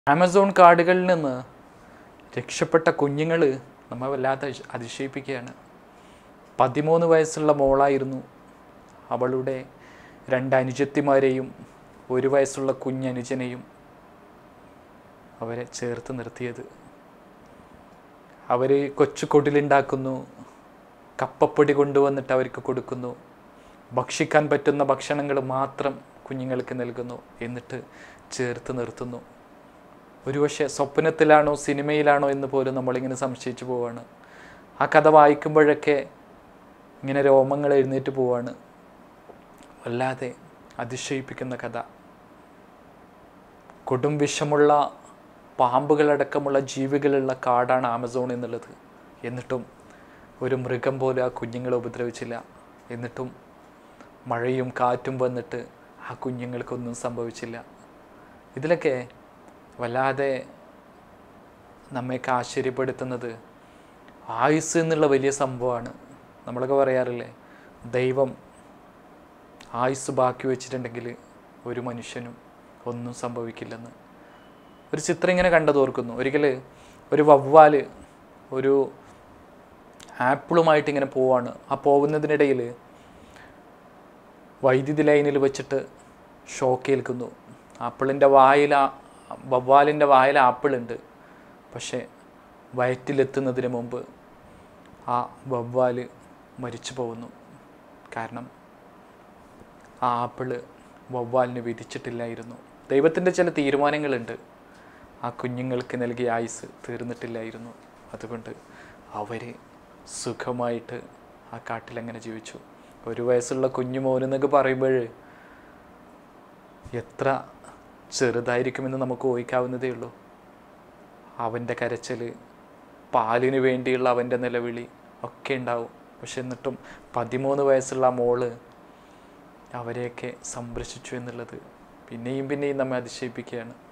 Amazon കാടുകളിൽ നിന്ന് രക്ഷപ്പെട്ട കുഞ്ഞുങ്ങൾ നമ്മെ വല്ലാതെ അതിശയിപ്പിക്കുകയാണ്. 13 വയസ്സുള്ള മോളായിരുന്നു അവളുടെ 2 അനുജത്തിമാരെയും 1 വയസ്സുള്ള കുഞ്ഞനുജനെയും അവരെ ചേർത്ത് നിർത്തിയത്. അവർ കൊച്ചു കൊടിലുണ്ടാക്കുന്നു, കപ്പപ്പൊടി കൊണ്ടുവന്നിട്ട് അവർക്ക് കൊടുക്കുന്നു, ഭക്ഷിക്കാൻ പറ്റുന്ന ഭക്ഷണങ്ങൾ മാത്രം കുഞ്ഞുങ്ങൾക്ക് നൽകുന്നു, എന്നിട്ട് ചേർത്ത് നിർത്തുന്നു. ഒരുപക്ഷെ സ്വപ്നത്തിലാണോ സിനിമയിലാണോ എന്ന് പോലും നമ്മളിങ്ങനെ സംശയിച്ചു പോവാണ്. ആ കഥ വായിക്കുമ്പോഴൊക്കെ ഇങ്ങനെ രോമങ്ങൾ എഴുന്നേറ്റ് പോവാണ്. വല്ലാതെ അതിശയിപ്പിക്കുന്ന കഥ. കൊടും വിഷമുള്ള പാമ്പുകളടക്കമുള്ള ജീവികളുള്ള കാടാണ് ആമസോൺ എന്നുള്ളത്. എന്നിട്ടും ഒരു മൃഗം പോലും ആ കുഞ്ഞുങ്ങളെ ഉപദ്രവിച്ചില്ല. എന്നിട്ടും മഴയും കാറ്റും വന്നിട്ട് ആ കുഞ്ഞുങ്ങൾക്കൊന്നും സംഭവിച്ചില്ല. ഇതിലൊക്കെ വല്ലാതെ നമ്മയൊക്കെ ആശ്ചര്യപ്പെടുത്തുന്നത് ആയുസ് എന്നുള്ള വലിയ സംഭവമാണ്. നമ്മളൊക്കെ പറയാറില്ലേ, ദൈവം ആയുസ് ബാക്കി വെച്ചിട്ടുണ്ടെങ്കിൽ ഒരു മനുഷ്യനും ഒന്നും സംഭവിക്കില്ലെന്ന്. ഒരു ചിത്രം ഇങ്ങനെ കണ്ടതോർക്കുന്നു. ഒരിക്കൽ ഒരു വവ്വാല് ഒരു ആപ്പിളുമായിട്ട് ഇങ്ങനെ പോവാണ്. ആ പോകുന്നതിനിടയിൽ വൈദ്യുതി ലൈനിൽ വെച്ചിട്ട് ഷോക്കേൽക്കുന്നു. വവ്വാലിൻ്റെ വായിൽ ആപ്പിളുണ്ട്. പക്ഷേ വയറ്റിലെത്തുന്നതിന് മുമ്പ് ആ വവ്വാല് മരിച്ചു പോകുന്നു. കാരണം ആ ആപ്പിള് വവ്വാലിന് വിധിച്ചിട്ടില്ലായിരുന്നു. ദൈവത്തിൻ്റെ ചില തീരുമാനങ്ങളുണ്ട്. ആ കുഞ്ഞുങ്ങൾക്ക് നൽകിയ ആയുസ് തീർന്നിട്ടില്ലായിരുന്നു. അതുകൊണ്ട് അവർ സുഖമായിട്ട് ആ കാട്ടിലങ്ങനെ ജീവിച്ചു. 1 വയസ്സുള്ള കുഞ്ഞു മോനെന്നൊക്കെ പറയുമ്പോൾ എത്ര ചെറുതായിരിക്കുമെന്ന് നമുക്ക് ഊഹിക്കാവുന്നതേ ഉള്ളൂ. അവൻ്റെ കരച്ചിൽ, പാലിന് വേണ്ടിയുള്ള അവൻ്റെ നിലവിളി ഒക്കെ ഉണ്ടാവും. പക്ഷെ എന്നിട്ടും 13 വയസ്സുള്ള മോള് അവരെയൊക്കെ സംരക്ഷിച്ചു എന്നുള്ളത് പിന്നെയും നമ്മെ അതിശയിപ്പിക്കുകയാണ്.